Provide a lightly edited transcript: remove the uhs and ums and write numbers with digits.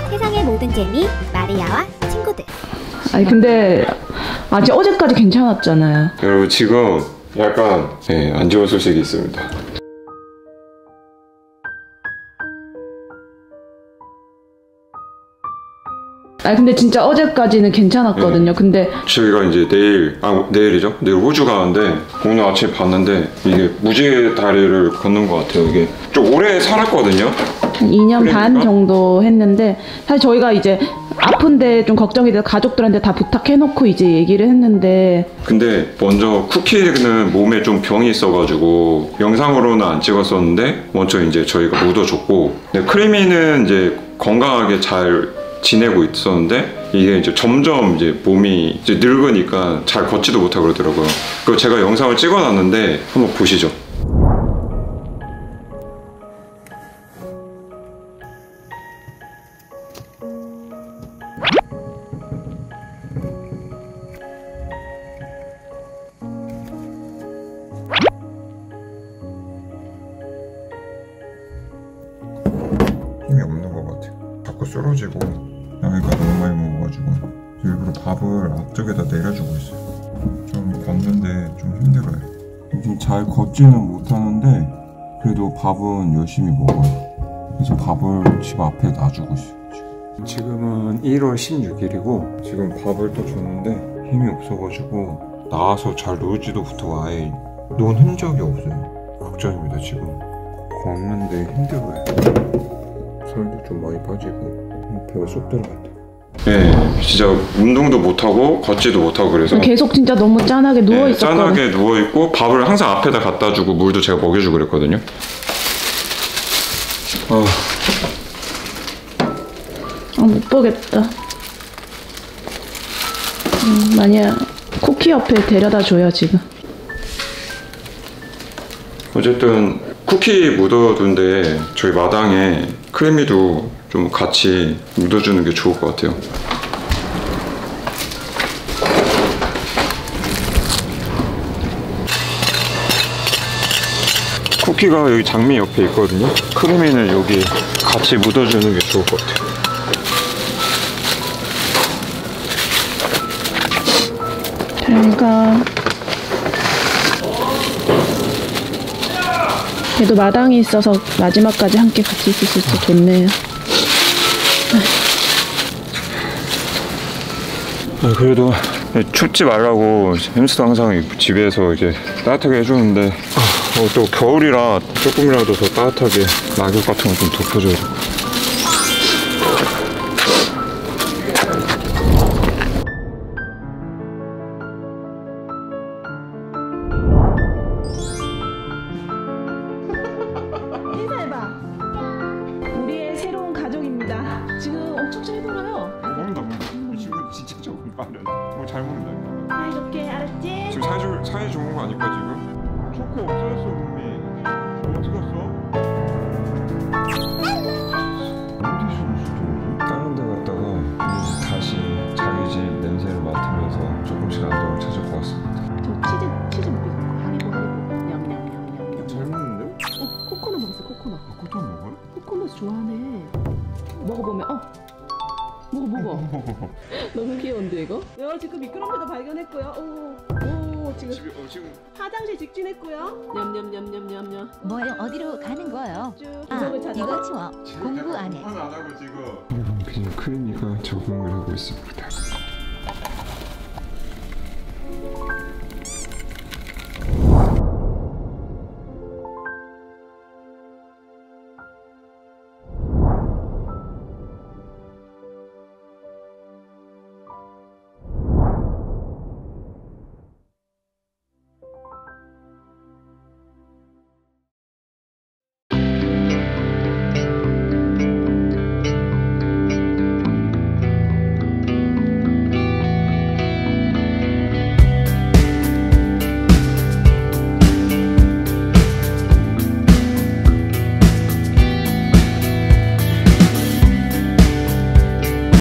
세상의 모든 재미 마리아와 친구들. 아니 근데 아직 어제까지 괜찮았잖아요. 여러분 지금 약간 안 좋은 소식이 있습니다. 아니 근데 진짜 어제까지는 괜찮았거든요. 근데 저희가 이제 내일이죠? 내일 호주 가는데 오늘 아침에 봤는데 이게 무지개 다리를 걷는 것 같아요. 이게 좀 오래 살았거든요. 한 2년 반 정도 했는데 사실 저희가 이제 아픈데 좀 걱정이 돼서 가족들한테 다 부탁해놓고 이제 얘기를 했는데 근데 먼저 쿠키는 몸에 좀 병이 있어가지고 영상으로는 안 찍었었는데 먼저 이제 저희가 묻어줬고 크리미는 이제 건강하게 잘 지내고 있었는데 이게 이제 점점 이제 몸이 이제 늙으니까 잘 걷지도 못하고 그러더라고요. 그거 제가 영상을 찍어놨는데 한번 보시죠. 힘이 없는 것 같아요. 자꾸 쓰러지고 나이가 너무 많이 먹어가지고 일부러 밥을 앞쪽에다 내려주고 있어요. 좀 걷는데 좀 힘들어요. 이제 잘 걷지는 못하는데 그래도 밥은 열심히 먹어요. 그래서 밥을 집 앞에 놔주고 있어요. 지금은 1월 16일이고 지금 밥을 또 줬는데 힘이 없어가지고 나와서 잘 놀지도 못하고 아예 논 흔적이 없어요. 걱정입니다. 지금 걷는데 힘들어요. 살도 좀 많이 빠지고 배가 쏙 들어갔다. 네, 진짜 운동도 못하고 걷지도 못하고 그래서 계속 진짜 너무 짠하게 누워있었거든요. 짠하게 누워있고 밥을 항상 앞에다 갖다 주고 물도 제가 먹여주고 그랬거든요. 못 보겠다. 만약 쿠키 옆에 데려다 줘요 지금. 어쨌든 쿠키 묻어둔데 저희 마당에 크리미도 좀 같이 묻어주는 게 좋을 것 같아요. 쿠키가 여기 장미 옆에 있거든요. 크리미는 여기 같이 묻어주는 게 좋을 것 같아요. 잘가. 그래도 마당이 있어서 마지막까지 함께 같이 있을 수 있어서 좋네요. 그래도 춥지 말라고 햄스터 항상 집에서 이제 따뜻하게 해주는데 또 겨울이라 조금이라도 더 따뜻하게 낙엽 같은 거 좀 덮어줘야 돼. 인사해봐. 우리의 새로운 가족입니다. 지금 엄청 잘 놀아요. 먹는다. 이 친구 진짜 조금 빠르네. 잘 먹는다. 사이좋게 알았지? 지금 사이 좋은 거 아닐까 지금? 초코 없어졌어 몸이. 어디 갔어? 다른 데 갔다가 이제 다시 자기 집 냄새를 맡으면서 조금씩 안정을 찾을 것 같습니다. 저 치즈 먹겠어. 하리보 냠냠냠냠냠. 잘 먹는데? 코코넛 먹었어. 코코넛. 코코넛 먹어요? 코코넛 좋아하네. 먹어보면 먹어. 너무 귀여운데 이거? 지금 미끄럼틀도 발견했고요. 오 지금 화장실 직진했고요. 냠냠냠냠냠냠. 뭐요? 어디로 가는 거예요? 이거 치워. 공부 안 해. 안 하고 지금. 그냥 크리미가 적응을 하고 있습니다.